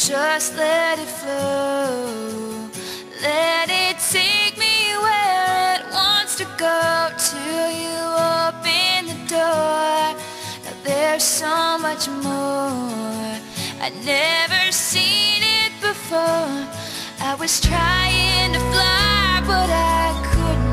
Just let it flow. Let it take me where it wants to go till you open the door. Now there's so much more. I'd never seen it before. I was trying to fly, but I couldn't.